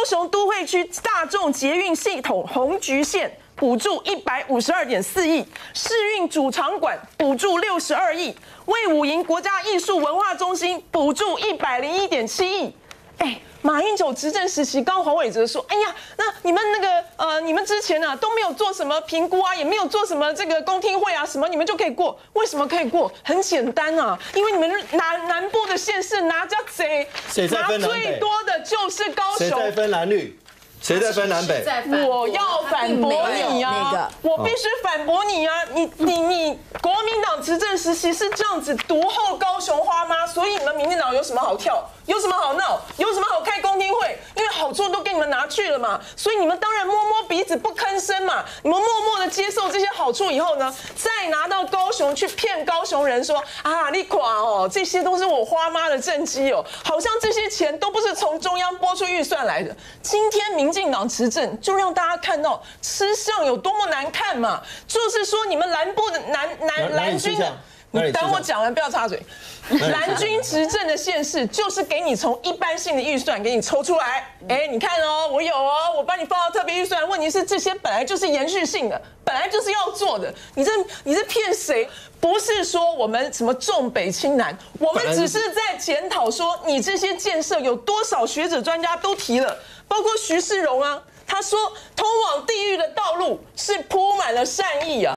雄都会区大众捷运系统红橘线补助152.4亿，世运主场馆补助62亿，卫武营国家艺术文化中心补助101.7亿。马英九执政时期，刚黄伟哲说：“哎呀，那你们你们之前啊都没有做什么评估啊，也没有做什么这个公听会啊，什么你们就可以过？为什么可以过？很简单啊，因为你们南部的县市拿着拿最多的就是高雄。 谁在分蓝绿？谁在分南北？ 我要反驳你啊！我必须反驳你啊！你国民党执政时期是这样子独厚高雄花吗？所以你们民进党有什么好跳？有什么好闹？有什么好开公听会？因为好处都给你们拿去了嘛，所以你们当然摸摸鼻子不吭声嘛。你们默默的接受这些好处以后呢，再拿到高雄去骗高雄人说啊，你垮哦，这些都是我花妈的政绩哦，好像这些钱都不是从中央拨出预算来的。今天民进党执政，就让大家看到吃相有多么难看嘛。就是说，你们蓝部的蓝军的。你等我讲完，不要插嘴。蓝军执政的县市就是给你从一般性的预算给你抽出来，你看哦，我有哦，我把你放到特别预算。问题是这些本来就是延续性的，本来就是要做的。你是骗谁？不是说我们什么重北轻南，我们只是在检讨说你这些建设有多少学者专家都提了，包括徐世荣啊，他说通往地狱的道路是铺满了善意啊。